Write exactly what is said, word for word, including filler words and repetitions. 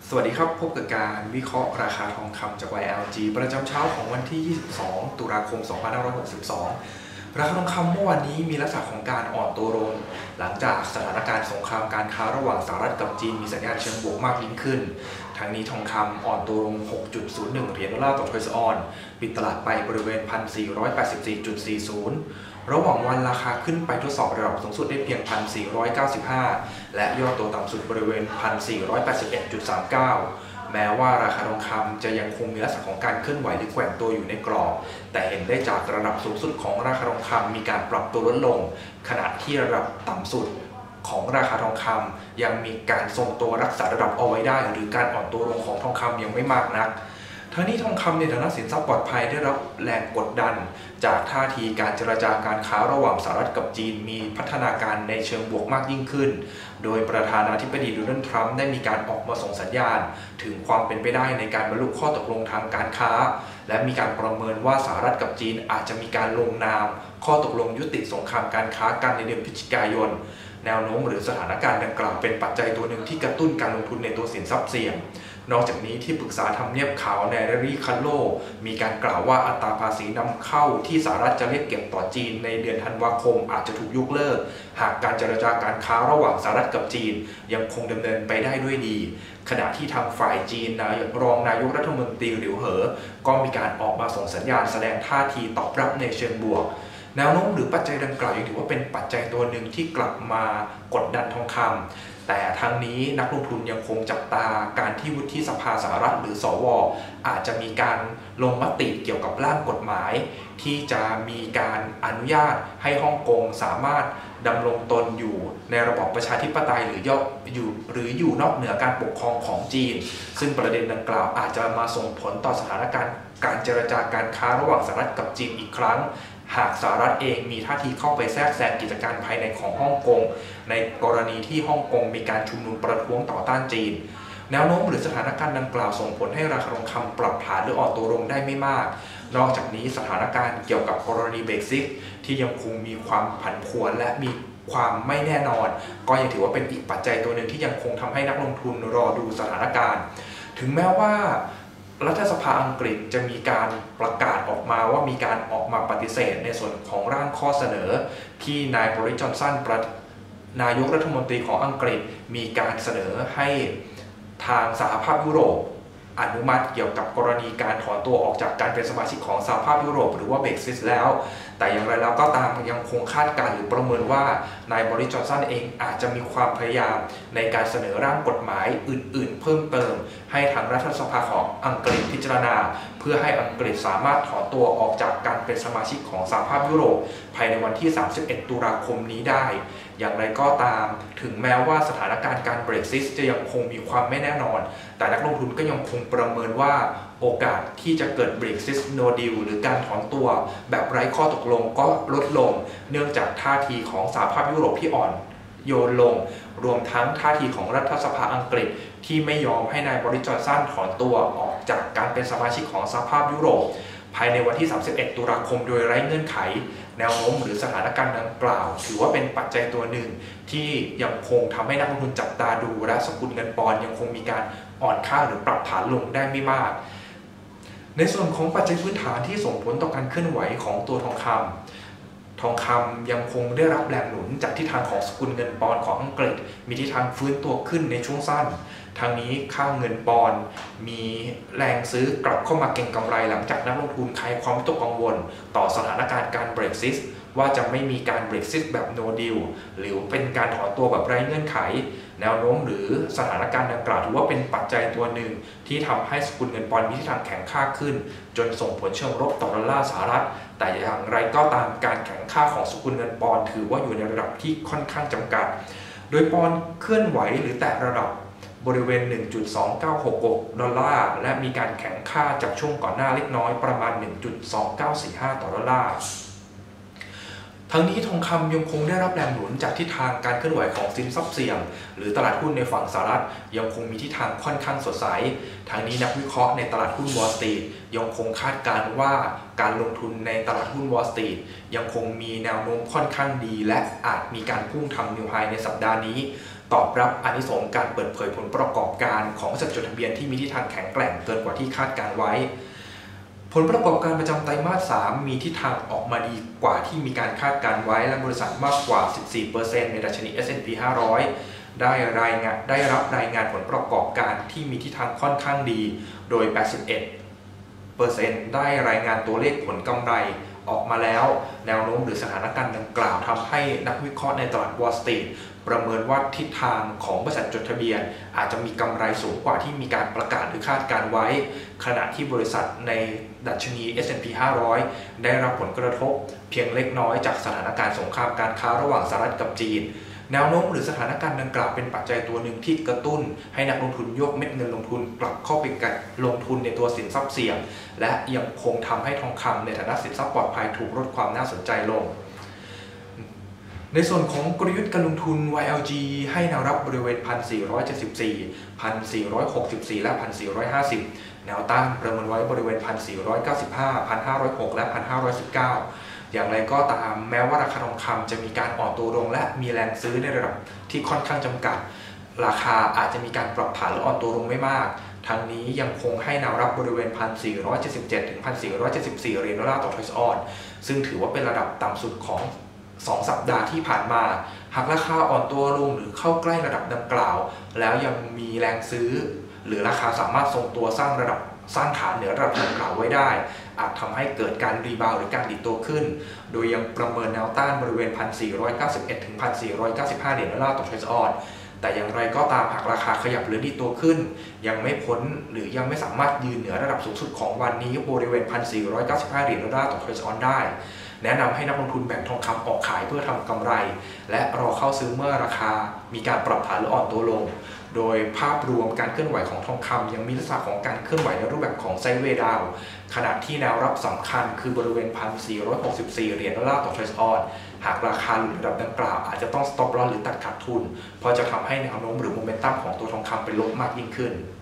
สวัสดีครับพบกับการวิเคราะห์ราคาทองคำจาก วาย แอล จี ประจำเช้าของวันที่ ยี่สิบสอง ตุลาคม สองพันห้าร้อยหกสิบสอง ราคาทองคำเมื่อวันนี้มีลักษณะของการอ่อนตัวลงหลังจากสถานการณ์สงครามการค้าระหว่างสหรัฐกับจีนมีสัญญาณเชิงบวกมากยิ่งขึ้นทั้งนี้ทองคำอ่อนตัวลง หกจุดศูนย์หนึ่ง เหรียญดอลลาร์ต่อทรอยส์ออนซ์ปิดตลาดไปบริเวณ หนึ่งพันสี่ร้อยแปดสิบสี่จุดสี่ศูนย์ ระหว่างวันราคาขึ้นไปทดสอบระดับสูงสุดได้เพียง หนึ่งพันสี่ร้อยเก้าสิบห้า และย่อตัวต่ำสุดบริเวณ หนึ่งพันสี่ร้อยแปดสิบเอ็ดจุดสามเก้า แม้ว่าราคาทองคำจะยังคงมีลักษณะของการเคลื่อนไหวหรือแกว่งตัวอยู่ในกรอบแต่เห็นได้จากระดับสูงสุดของราคาทองคำมีการปรับตัวลดลงขณะที่ระดับต่ำสุดของราคาทองคำยังมีการทรงตัวรักษาระดับเอาไว้ได้หรือการอ่อนตัวลงของทองคำยังไม่มากนักทั้งนี้ทองคำในฐานะสินทรัพย์ปลอดภัยได้รับแรงกดดันจากท่าทีการเจรจาการค้าระหว่างสหรัฐกับจีนมีพัฒนาการในเชิงบวกมากยิ่งขึ้นโดยประธานาธิบดีโดนัลด์ทรัมป์ได้มีการออกมาส่งสัญญาณถึงความเป็นไปได้ในการบรรลุข้อตกลงทางการค้าและมีการประเมินว่าสหรัฐกับจีนอาจจะมีการลงนามข้อตกลงยุติสงครามการค้ากันในเดือนพฤศจิกายนแนวโน้มหรือสถานการณ์ดังกล่าวเป็นปัจจัยตัวหนึ่งที่กระตุ้นการลงทุนในตัวสินทรัพย์เสี่ยงนอกจากนี้ที่ปรึกษาทำเนียบขาวในเรรี่คัลโลมีการกล่าวว่าอัตราภาษีนำเข้าที่สหรัฐจะเรียกเก็บต่อจีนในเดือนธันวาคมอาจจะถูกยกเลิกหากการเจรจาการค้าระหว่างสหรัฐกับจีนยังคงดำเนินไปได้ด้วยดีขณะที่ทางฝ่ายจีนนายรองนายกรัฐมนตรีหลิวเหอก็มีการออกมาส่งสัญญาณแสดงท่าทีตอบรับในเชิงบวกแนวโน้มหรือปัจจัยดังกล่าวยังถือว่าเป็นปัจจัยตัวหนึ่งที่กลับมากดดันทองคำแต่ทั้งนี้นักลงทุนยังคงจับตาการที่วุฒิสภาสหรัฐหรือสวอาจจะมีการลงมติเกี่ยวกับร่างกฎหมายที่จะมีการอนุญาตให้ฮ่องกงสามารถดำรงตนอยู่ในระบอบประชาธิปไตยหรือย่ออยู่หรืออยู่นอกเหนือการปกครองของจีนซึ่งประเด็นดังกล่าวอาจจะมาส่งผลต่อสถานการณ์การเจรจาการค้าระหว่างสหรัฐกับจีนอีกครั้งหากสหรัฐเองมีท่าทีเข้าไปแทรกแซงกิจการภายในของฮ่องกงในกรณีที่ฮ่องกงมีการชุมนุมประท้วงต่อต้านจีนแนวโน้มหรือสถานการณ์ดังกล่าวส่งผลให้ราคาทองคำปรับฐานหรืออ่อนตัวลงได้ไม่มากนอกจากนี้สถานการณ์เกี่ยวกับกรณีเบรกซิตที่ยังคงมีความผันผวนและมีความไม่แน่นอนก็ยังถือว่าเป็นอีกปัจจัยตัวหนึ่งที่ยังคงทำให้นักลงทุนรอดูสถานการณ์ถึงแม้ว่ารัฐสภาอังกฤษจะมีการประกาศออกมาว่ามีการออกมาปฏิเสธในส่วนของร่างข้อเสนอที่นายบริส จอนสันนายกรัฐมนตรีของอังกฤษมีการเสนอให้ทางสหภาพยุโรปอนุมัติเกี่ยวกับกรณีการถอนตัวออกจากการเป็นสมาชิกของสหภาพยุโรปหรือว่าเบรกซิตแล้วแต่อย่างไรแล้วก็ตามยังคงคาดการณ์หรือประเมินว่านายบริส จอนสันเองอาจจะมีความพยายามในการเสนอร่างกฎหมายอื่นๆเพิ่มเติมให้ทางรัฐสภาของอังกฤษพิจารณาเพื่อให้อังกฤษสามารถถอนตัวออกจากการเป็นสมาชิกของสหภาพยุโรปภายในวันที่ สามสิบเอ็ด ตุลาคมนี้ได้อย่างไรก็ตามถึงแม้ว่าสถานการณ์การเบรกซิตจะยังคงมีความไม่แน่นอนแต่นักลงทุนก็ยังคงประเมินว่าโอกาสที่จะเกิด Brexit No Deal หรือการถอนตัวแบบไร้ข้อตกลงก็ลดลงเนื่องจากท่าทีของสหภาพยุโรปที่อ่อนโยนลงรวมทั้งท่าทีของรัฐสภาอังกฤษที่ไม่ยอมให้นายบริส จอนสันถอนตัวออกจากการเป็นสมาชิกของสหภาพยุโรปภายในวันที่ สามสิบเอ็ด ตุลาคมโดยไร้เงื่อนไขแนวโน้มหรือสถานการณ์ดังกล่าวถือว่าเป็นปัจจัยตัวหนึ่งที่ยังคงทำให้นักลงทุนจับตาดูและสกุลเงินปอนด์ยังคงมีการอ่อนค่าหรือปรับฐานลงได้ไม่มากในส่วนของปัจจัยพื้นฐานที่ส่งผลต่อการเคลื่อนไหวของตัวทองคำทองคำยังคงได้รับแรงหนุนจากทิศทางของสกุลเงินปอนด์ของอังกฤษมีทิศทางฟื้นตัวขึ้นในช่วงสั้นทางนี้ค่าเงินปอนด์มีแรงซื้อกลับเข้ามาเก็งกำไรหลังจากนักลงทุนคลายความวิตกกังวลต่อสถานการณ์การเบรกซิตว่าจะไม่มีการเบรกซิตแบบ no deal หรือเป็นการถอนตัวแบบไร้เงื่อนไขแนวโน้มหรือสถานการณ์ดังกล่าวถือว่าเป็นปัจจัยตัวหนึ่งที่ทำให้สกุลเงินปอนด์มีทิศทางแข็งค่าขึ้นจนส่งผลเชิงลบต่อดอลลาร์สหรัฐแต่อย่างไรก็ตามการแข็งค่าของสกุลเงินปอนด์ถือว่าอยู่ในระดับที่ค่อนข้างจำกัดโดยปอนด์เคลื่อนไหวหรือแตะระดับบริเวณ หนึ่งจุดสองเก้าหกหก ดอลลาร์และมีการแข็งค่าจากช่วงก่อนหน้าเล็กน้อยประมาณ หนึ่งจุดสองเก้าสี่ห้า ต่อดอลลาร์ทั้งนี้ทองคำยังคงได้รับแรงหนุนจากทิศทางการเคลื่อนไหวของสินทรัพย์เสี่ยงหรือตลาดหุ้นในฝั่งสหรัฐยังคงมีทิศทางค่อนข้างสดใสทางนี้นักวิเคราะห์ในตลาดหุ้นวอลล์สตรีทยังคงคาดการณ์ว่าการลงทุนในตลาดหุ้นวอลล์สตรีทยังคงมีแนวโน้มค่อนข้างดีและอาจมีการพุ่งทำนิวไฮในสัปดาห์นี้ตอบรับอานิสงส์การเปิดเผยผลประกอบการของบริษัทจดทะเบียนที่มีทิศทางแข็งแกร่งเกินกว่าที่คาดการไว้ผลประกอบการประจำไตรมาส สามมีทิศทางออกมาดีกว่าที่มีการคาดการไว้และบริษัทมากกว่า สิบสี่เปอร์เซ็นต์ ในดัชนี เอส แอนด์ พี ห้าร้อย ได้รายงานได้รับรายงานผลประกอบการที่มีทิศทางค่อนข้างดีโดย แปดสิบเอ็ดเปอร์เซ็นต์ ได้รายงานตัวเลขผลกำไรออกมาแล้วแนวโน้มหรือสถานการณ์ดังกล่าวทำให้นักวิเคราะห์ในตลาดวอลล์สตรีทประเมินว่าทิศทางของบริษัทจดทะเบียนอาจจะมีกำไรสูงกว่าที่มีการประกาศหรือคาดการไว้ขณะที่บริษัทในดัชนี เอส แอนด์ พี ห้าร้อย ได้รับผลกระทบเพียงเล็กน้อยจากสถานการณ์สงครามการค้าระหว่างสหรัฐกับจีนแนวโน้มหรือสถานการณ์ดังกล่าวเป็นปัจจัยตัวหนึ่งที่กระตุ้นให้นักลงทุนยกเม็ดเงินลงทุนกลับเข้าไปกัดลงทุนในตัวสินทรัพย์เสี่ยงและยังคงทำให้ทองคำในฐานะสินทรัพย์ปลอดภัยถูกลดความน่าสนใจลงในส่วนของกลยุทธ์การลงทุน วาย แอล จี ให้แนวรับบริเวณ หนึ่งพันสี่ร้อยเจ็ดสิบสี่ หนึ่งพันสี่ร้อยหกสิบสี่ และ หนึ่งพันสี่ร้อยห้าสิบ แนวต้านประเมินไว้บริเวณ หนึ่งพันสี่ร้อยเก้าสิบห้า หนึ่งพันห้าร้อยหก และ หนึ่งพันห้าร้อยสิบเก้า อย่างไรก็ตามแม้ว่าราคาทองคำจะมีการอ่อนตัวลงและมีแรงซื้อในระดับที่ค่อนข้างจำกัดราคาอาจจะมีการปรับฐานหรืออ่อนตัวลงไม่มากทั้งนี้ยังคงให้แนวรับบริเวณ หนึ่งพันสี่ร้อยเจ็ดสิบเจ็ด ถึง หนึ่งพันสี่ร้อยเจ็ดสิบสี่ เหรียญดอลลาร์ต่อทรัสออนซึ่งถือว่าเป็นระดับต่ำสุดของสองสัปดาห์ที่ผ่านมาหากราคาอ่อนตัวลงหรือเข้าใกล้ระดับดังกล่าวแล้วยังมีแรงซื้อหรือราคาสามารถทรงตัวสร้างระดับสร้างฐานเหนือระดับดังกล่าวไว้ได้อาจทำให้เกิดการรีบาวด์หรือการดิดตัวขึ้นโดยยังประเมินแนวต้านบริเวณ หนึ่งพันสี่ร้อยเก้าสิบเอ็ด ถึง หนึ่งพันสี่ร้อยเก้าสิบห้า เหรียญดอลลาร์ต่อทรัสออนแต่อย่างไรก็ตามหากราคาขยับหรือดีตัวขึ้นยังไม่พ้นหรือยังไม่สามารถยืนเหนือระดับสูงสุดของวันนี้บริเวณ หนึ่งพันสี่ร้อยเก้าสิบห้า เหรียญดอลลาร์ต่อทรัสออนได้แนะนำให้นักลงทุนแบ่งทองคำออกขายเพื่อทำกำไรและรอเข้าซื้อเมื่อราคามีการปรับฐานหรืออ่อนตัวลงโดยภาพรวมการเคลื่อนไหวของทองคำยังมีลักษณะของการเคลื่อนไหวในรูปแบบของไซด์เวย์ดาวน์ขณะที่แนวรับสำคัญคือบริเวณ หนึ่งพันสี่ร้อยหกสิบสี่ เหรียญดอลลาร์ต่อทรัสออนหากราคาหลุดระดับดังกล่าวอาจจะต้องสต็อปลอสหรือตัดขาดทุนเพราะจะทำให้แนวโน้มหรือโมเมนตัมของตัวทองคำเป็นลบมากยิ่งขึ้น